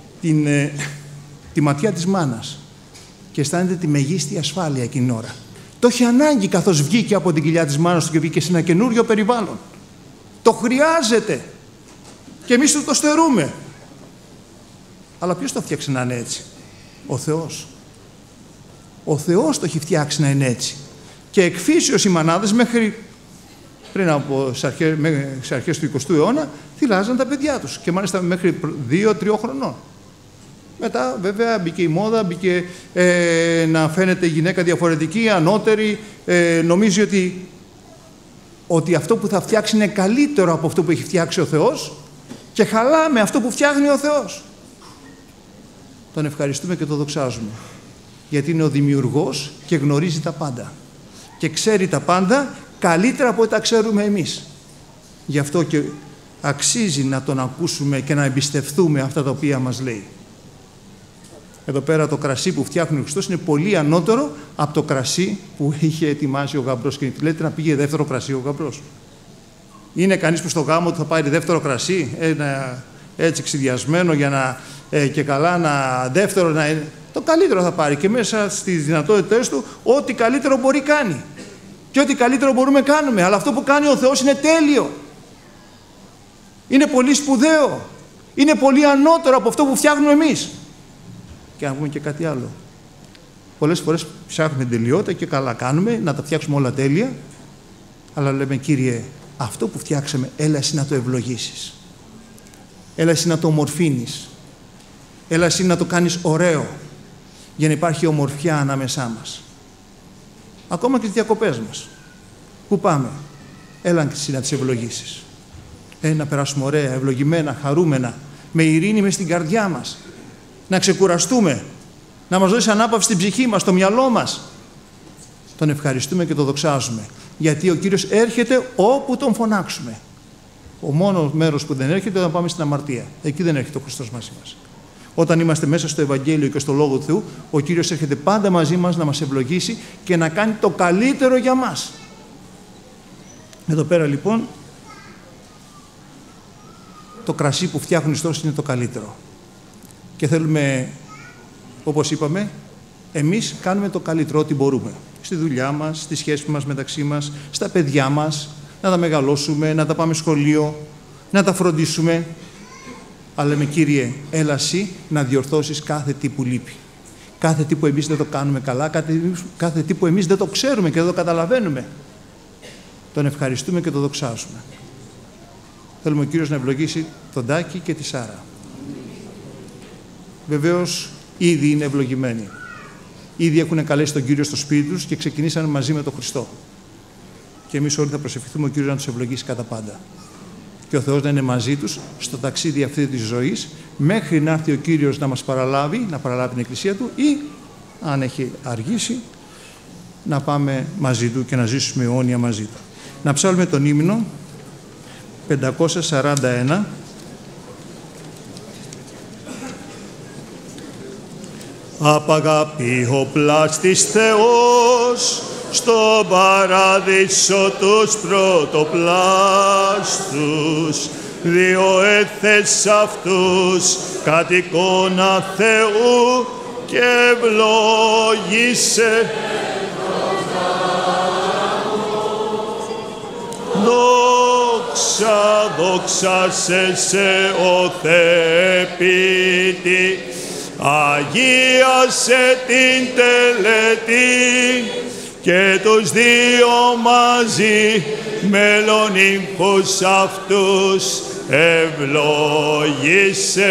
Τη ματιά της μάνας και αισθάνεται τη μεγίστη ασφάλεια εκείνη την ώρα. Το έχει ανάγκη καθώς βγήκε από την κοιλιά της μάνας του και βγήκε σε ένα καινούριο περιβάλλον. Το χρειάζεται. Και εμείς το στερούμε. Αλλά ποιος το φτιάξει να είναι έτσι? Ο Θεός. Ο Θεός το έχει φτιάξει να είναι έτσι. Και εκφύσεως οι μανάδες μέχρι πριν από τις αρχές του 20ου αιώνα θυλάζαν τα παιδιά τους. Και μάλιστα μέχρι 2-3 χρονών. Μετά βέβαια μπήκε η μόδα, μπήκε να φαίνεται η γυναίκα διαφορετική, ανώτερη, νομίζει ότι αυτό που θα φτιάξει είναι καλύτερο από αυτό που έχει φτιάξει ο Θεός και χαλάμε αυτό που φτιάχνει ο Θεός. Τον ευχαριστούμε και τον δοξάζουμε, γιατί είναι ο δημιουργός και γνωρίζει τα πάντα και ξέρει τα πάντα καλύτερα από ό,τι τα ξέρουμε εμείς. Γι' αυτό και αξίζει να τον ακούσουμε και να εμπιστευτούμε αυτά τα οποία μας λέει. Εδώ πέρα το κρασί που φτιάχνει ο Χριστός είναι πολύ ανώτερο από το κρασί που είχε ετοιμάσει ο γαμπρός. Και λέτε να πήγε δεύτερο κρασί ο γαμπρός. Είναι κανείς που στο γάμο του θα πάρει δεύτερο κρασί, έτσι ξυδιασμένο για να και καλά δεύτερο να είναι. Το καλύτερο θα πάρει και μέσα στις δυνατότητες του ό,τι καλύτερο μπορεί κάνει. Και ό,τι καλύτερο μπορούμε κάνουμε. Αλλά αυτό που κάνει ο Θεός είναι τέλειο. Είναι πολύ σπουδαίο. Είναι πολύ ανώτερο από αυτό που φτιάχνουμε εμείς. Και να πούμε και κάτι άλλο. Πολλές φορές ψάχνουμε τελειότητα και καλά κάνουμε, να τα φτιάξουμε όλα τέλεια. Αλλά λέμε, Κύριε, αυτό που φτιάξαμε, έλα εσύ να το ευλογήσεις. Έλα εσύ να το ομορφύνεις. Έλα εσύ να το κάνεις ωραίο. Για να υπάρχει ομορφιά ανάμεσά μας. Ακόμα και τις διακοπές μας. Πού πάμε? Έλα εσύ να τις ευλογήσεις. Να περάσουμε ωραία, ευλογημένα, χαρούμενα, με ειρήνη μες στην καρδιά μας. Να ξεκουραστούμε, να μας δώσει ανάπαυση στην ψυχή μας, στο μυαλό μας. Τον ευχαριστούμε και τον δοξάζουμε. Γιατί ο Κύριος έρχεται όπου τον φωνάξουμε. Ο μόνο μέρος που δεν έρχεται όταν πάμε στην αμαρτία. Εκεί δεν έρχεται ο Χριστός μαζί μας. Όταν είμαστε μέσα στο Ευαγγέλιο και στο Λόγο του Θεού, ο Κύριος έρχεται πάντα μαζί μας να μας ευλογήσει και να κάνει το καλύτερο για μας. Εδώ πέρα λοιπόν, το κρασί που φτιάχνει ο Χριστός είναι το καλύτερο. Και θέλουμε, όπως είπαμε, εμείς κάνουμε το καλύτερο ό,τι μπορούμε. Στη δουλειά μας, στη σχέση μας μεταξύ μας, στα παιδιά μας, να τα μεγαλώσουμε, να τα πάμε σχολείο, να τα φροντίσουμε. Αλλά λέμε, Κύριε, έλα εσύ να διορθώσεις κάθε τι που λείπει. Κάθε τι που εμείς δεν το κάνουμε καλά, κάθε τι που εμείς δεν το ξέρουμε και δεν το καταλαβαίνουμε. Τον ευχαριστούμε και τον δοξάζουμε. Θέλουμε ο Κύριος να ευλογήσει τον Τάκη και τη Σάρα. Βεβαίως, ήδη είναι ευλογημένοι. Ήδη έχουν καλέσει τον Κύριο στο σπίτι τους και ξεκινήσαν μαζί με τον Χριστό. Και εμείς όλοι θα προσευχηθούμε ο Κύριος να τους ευλογήσει κατά πάντα. Και ο Θεός να είναι μαζί τους στο ταξίδι αυτή της ζωής, μέχρι να έρθει ο Κύριος να μας παραλάβει, να παραλάβει την Εκκλησία Του, ή αν έχει αργήσει, να πάμε μαζί Του και να ζήσουμε αιώνια μαζί Του. Να ψάλουμε τον ύμνο 541. Απαγαπεί ο πλάστης Θεός στον παράδεισο τους πρωτοπλάστους, δύο έθες αυτούς κατ' εικόνα Θεού και ευλόγησε. Δόξα, δόξα σε ο Θεπίτη, αγίασε την τελετή και τους δύο μαζί μελονύμφους αυτούς ευλόγησε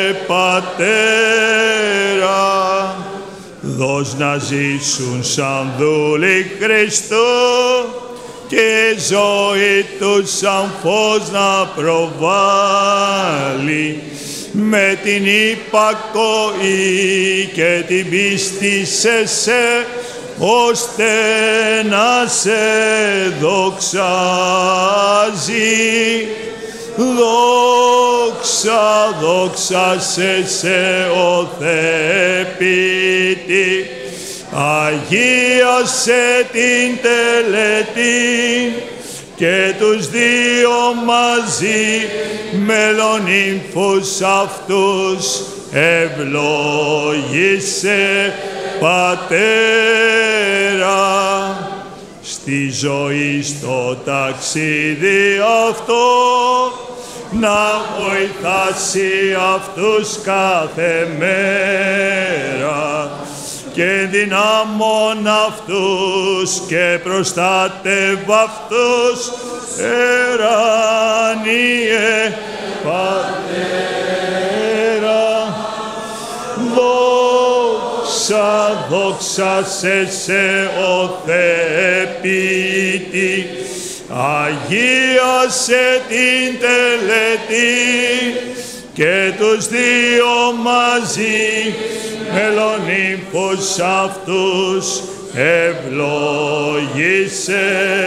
Πατέρα. Δώσ' να ζήσουν σαν δούλοι Χριστού και η ζωή τους σαν φως να προβάλλει, με την υπακοή και την πίστη σε ώστε να σε δοξάζει. Δόξα, δόξα σε ο Θεπίτη, αγίασε την τελετή και τους δύο μαζί μελονύμφους αυτούς ευλόγησε Πατέρα. Στη ζωή στο ταξίδι αυτό να βοηθάσει αυτούς κάθε μέρα και δυνάμων αυτούς και προστάτευ' αυτούς, εράνιε Πατέρα. Δόξα, δόξα σε ο Θεπίτη, αγίασε την τελετή και τους δύο μαζί μελονύμφους αυτούς ευλόγησε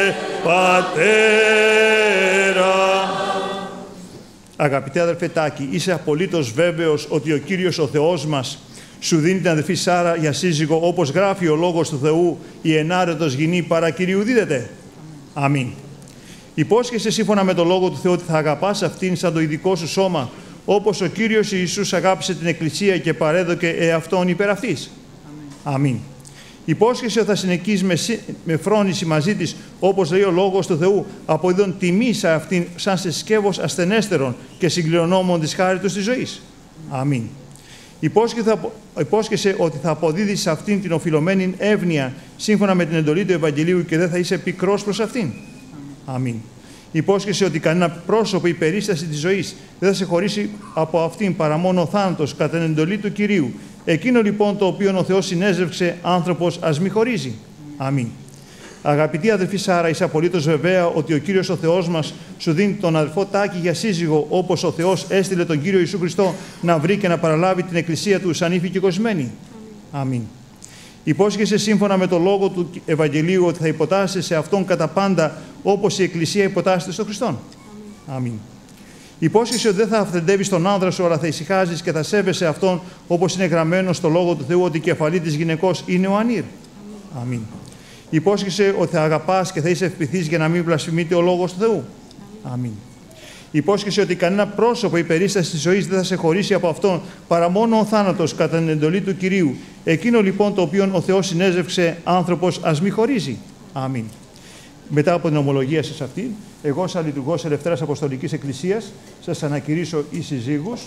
Πατέρα. Αγαπητέ αδερφέ Τάκη, είσαι απολύτως βέβαιος ότι ο Κύριος ο Θεός μας σου δίνει την αδερφή Σάρα για σύζυγο, όπως γράφει ο Λόγος του Θεού, η ενάρετος γυνή παρά Κυρίου δίδεται? Αμήν. Υπόσχεσαι σύμφωνα με το Λόγο του Θεού ότι θα αγαπάς αυτήν σαν το ειδικό σου σώμα, όπως ο Κύριος Ιησούς αγάπησε την Εκκλησία και παρέδωκε εαυτόν υπέρ αυτής. Αμήν. Υπόσχεσαι ότι θα συνεχίσεις με φρόνηση μαζί της, όπως λέει ο Λόγος του Θεού, αποδίδον τιμή σε αυτήν σαν σε σκεύος ασθενέστερον και συγκληρονόμων της χάριτος της ζωής. Αμήν. Υπόσχεσαι ότι θα αποδίδεις σε αυτήν την οφειλωμένη εύνοια σύμφωνα με την εντολή του Ευαγγελίου και δεν θα είσαι πικρός προς αυτήν. Αμήν. Υπόσχεσαι ότι κανένα πρόσωπο ή περίσταση της ζωής δεν θα σε χωρίσει από αυτήν παρά μόνο ο θάνατος κατά την εντολή του Κυρίου. Εκείνο λοιπόν το οποίο ο Θεός συνέζευξε, άνθρωπος ας μη χωρίζει. Αμήν. Αγαπητή αδελφή Σάρα, είσαι απολύτως βεβαία ότι ο Κύριος ο Θεός μας σου δίνει τον αδελφό Τάκη για σύζυγο, όπως ο Θεός έστειλε τον Κύριο Ιησού Χριστό να βρει και να παραλάβει την Εκκλησία Του σαν ύφη και κοσμένη. Αμήν. Υπόσχεσαι σύμφωνα με το Λόγο του Ευαγγελίου ότι θα υποτάσσεσαι σε Αυτόν κατά πάντα, όπως η Εκκλησία υποτάσσεται στον Χριστόν. Αμήν. Υπόσχεσαι ότι δεν θα αυθεντεύεις τον άνδρα σου, αλλά θα ησυχάζεις και θα σέβεσαι Αυτόν, όπως είναι γραμμένο στο Λόγο του Θεού ότι η κεφαλή της γυναικός είναι ο ανήρ. Αμήν. Υπόσχεσαι ότι θα αγαπάς και θα είσαι ευπηθής για να μην βλασφημείται ο Λόγος του Θεού. Αμήν. Υπόσχεσαι ότι κανένα πρόσωπο ή περίσταση της ζωής δεν θα σε χωρίσει από Αυτόν, παρά μόνο ο θάνατος κατά την εντολή του Κυρίου. Εκείνο λοιπόν το οποίο ο Θεός συνέζευξε, άνθρωπος ας μη χωρίζει. Αμήν. Μετά από την ομολογία σας αυτή, εγώ σαν λειτουργός Ελευθέρας Αποστολικής Εκκλησίας σας ανακηρύσω εις συζύγους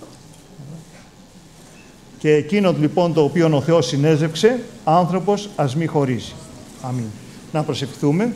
και εκείνο λοιπόν το οποίο ο Θεός συνέζευξε, άνθρωπος ας μη χωρίζει. Αμήν. Να προσευχηθούμε.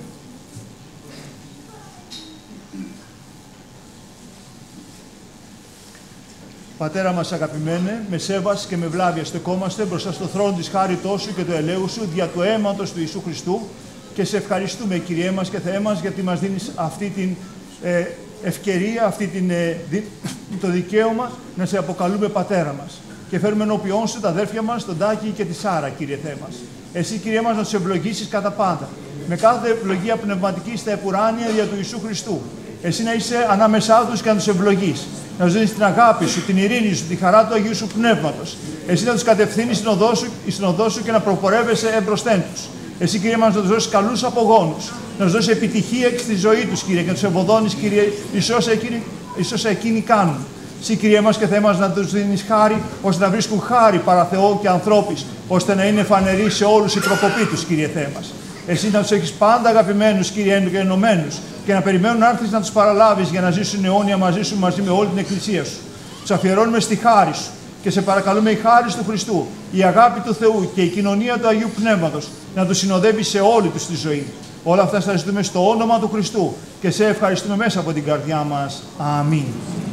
Πατέρα μας αγαπημένε, με σέβας και με βλάβεια στεκόμαστε μπροστά στο θρόνο της χάριτός Σου και του ελέου Σου δια του αίματος του Ιησού Χριστού και σε ευχαριστούμε, Κυριέ μας και Θεέ μας, γιατί μας δίνεις αυτή την ευκαιρία, το δικαίωμα να σε αποκαλούμε πατέρα μας. Και φέρουμε ενώπιόν σου τα αδέρφια μας, τον Τάκη και τη Σάρα, Κύριε Θεέ μας. Εσύ, Κύριε μας, να τους ευλογήσεις κατά πάντα. Με κάθε ευλογία πνευματική στα επουράνια δια του Ιησού Χριστού. Εσύ να είσαι ανάμεσά τους και να τους ευλογείς. Να τους δίνεις την αγάπη σου, την ειρήνη σου, τη χαρά του Αγίου σου Πνεύματος. Εσύ να τους κατευθύνεις στην οδό σου και να προπορεύεσαι εμπροσθέν τους. Εσύ, Κύριε μας, να τους δώσεις καλούς απογόνους. Να τους δώσεις επιτυχία στη ζωή τους, Κύριε, και να τους ευωδώνεις, Κύριε, εις όσα εκείνοι κάνουν. Εσύ, Κύριε μας και Θεέ μας, να τους δίνεις χάρη, ώστε να βρίσκουν χάρη παρά Θεό και ανθρώπης, ώστε να είναι φανεροί σε όλους η προκοπή τους, Κύριε Θεέ μας. Εσύ να τους έχεις πάντα αγαπημένους, Κύριε, και ενωμένους, και να περιμένουν να έρθεις να τους παραλάβεις για να ζήσουν αιώνια μαζί σου, μαζί με όλη την Εκκλησία σου. Τους αφιερώνουμε στη χάρη σου και σε παρακαλούμε η χάρη του Χριστού, η αγάπη του Θεού και η κοινωνία του Αγίου Πνεύματος να τους συνοδεύει σε όλη τους τη ζωή. Όλα αυτά θα ζητούμε στο όνομα του Χριστού και σε ευχαριστούμε μέσα από την καρδιά μας. Αμήν.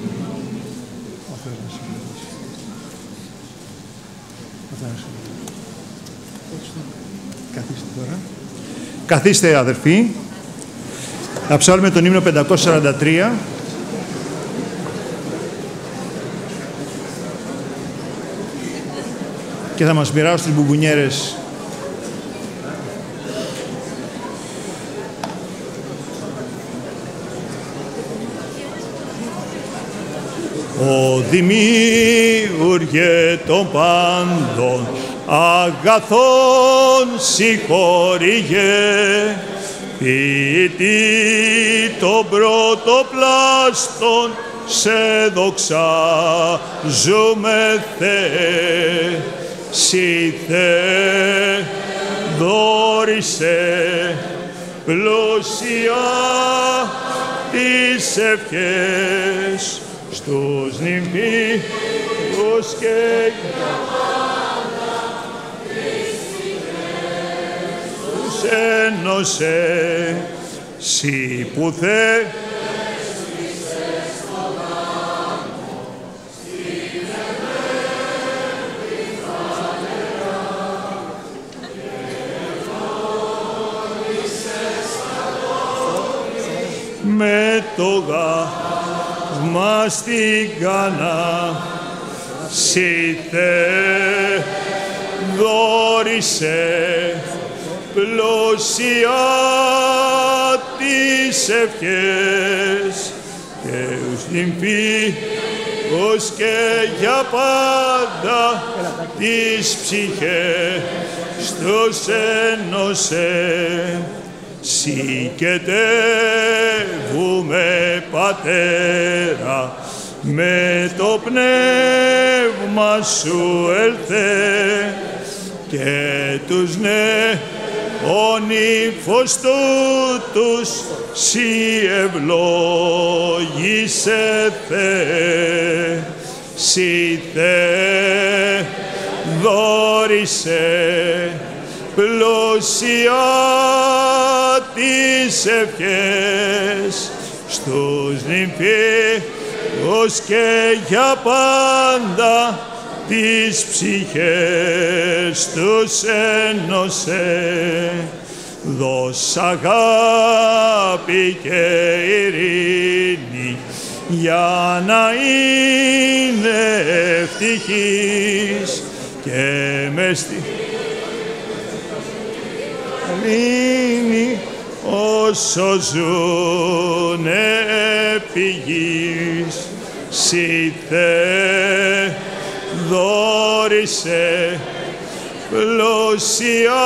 Καθίστε, αδερφοί. Θα ψάλουμε τον ύμνο 543. Και θα μας μοιράσουν στις μπουμπουνιέρες. Ο δημιούργε των πάντων, αγαθών συγχωρείγε, ποιητή των πρωτοπλάστων, σε δοξάζουμε Θεέ. Συ Θεέ δώρισε πλούσια τις ευχές στους νυμφίους και τους ένωσε. Συ που Θεέ με το γαύμα στην Κανά, Συ Θεέ δώρισε πλούσια τις ευχές και τους νυμφίους και για πάντα τις ψυχές τους ένωσε. Συγκετεύουμε Πατέρα, με το πνεύμα σου έλθε και τους νέων ύφος τούτους Συ ευλόγησε Θεέ. Συ Θεέ δώρισε πλούσια τις ευχές στους νυμφίους και για πάντα τις ψυχές τους ένωσε. Δώσ' αγάπη και ειρήνη για να είναι ευτυχής και μες στη όσο ζουν επί γης. Συ Θεέ δώρισε πλούσια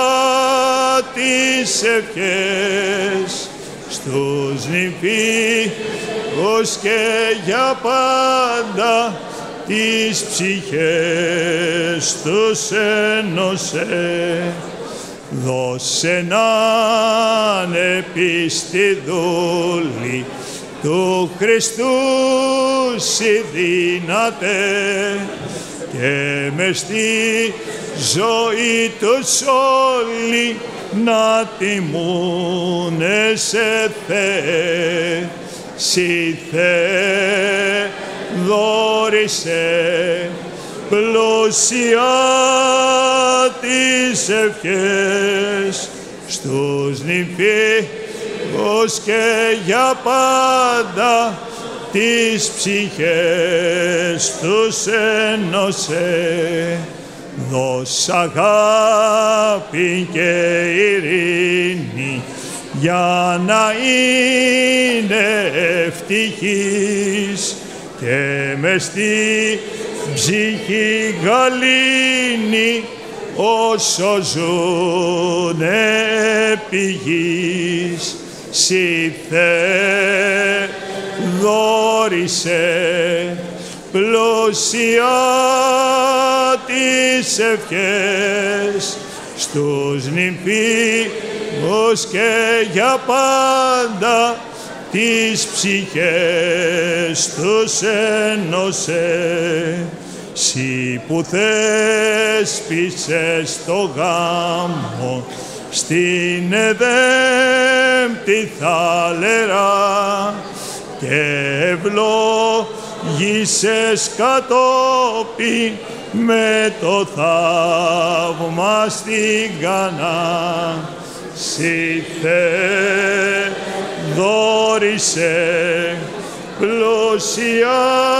τις ευχές στους νυμφίους και για πάντα τις ψυχές τους ένωσε. Δώσε να'ν επίστη δούλη του Χριστού Συ δύναται και μες στη ζωή τους όλοι να τιμούνε σε Θεέ. Συ Θεέ δώρισε πλούσια τις ευχές στους νυμφίους ως και για πάντα τις ψυχές τους ένωσε. Δώσ' αγάπη και ειρήνη για να είναι ευτυχής και μες στη ψυχή γαλήνη όσο ζουνε επί γης. Συ Θεέ δώρισε πλούσια τις ευχές στους νυμφίους και για πάντα τις ψυχές τους ένωσε. Συ που θέσπισες το γάμο στην Εδέμ τη θάλερα και ευλόγησες κατόπιν με το θαύμα στην Κανά. Συ Θεέ δώρισε πλούσια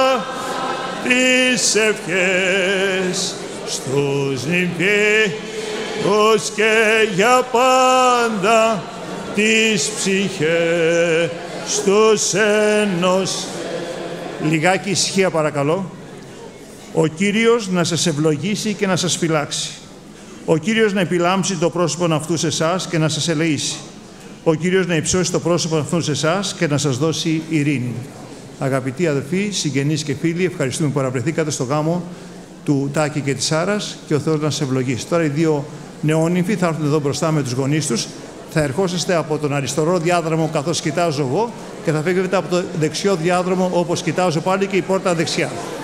τις ευχές στους νυμφίους και για πάντα τις ψυχές τους ένωσε. Λιγάκι ησυχία παρακαλώ. Ο Κύριος να σας ευλογήσει και να σας φυλάξει. Ο Κύριος να επιλάμψει το πρόσωπο αυτού σε εσάς και να σας ελεήσει. Ο Κύριος να υψώσει το πρόσωπο αυτού σε εσάς και να σας δώσει ειρήνη. Αγαπητοί αδελφοί, συγγενείς και φίλοι, ευχαριστούμε που παραβρεθήκατε στο γάμο του Τάκη και της Σάρας και ο Θεός να σας ευλογήσει. Τώρα οι δύο νεόνυμφοι θα έρθουν εδώ μπροστά με τους γονείς τους. Θα ερχόσαστε από τον αριστερό διάδρομο καθώς κοιτάζω εγώ και θα φύγετε από το δεξιό διάδρομο όπως κοιτάζω πάλι και η πόρτα δεξιά.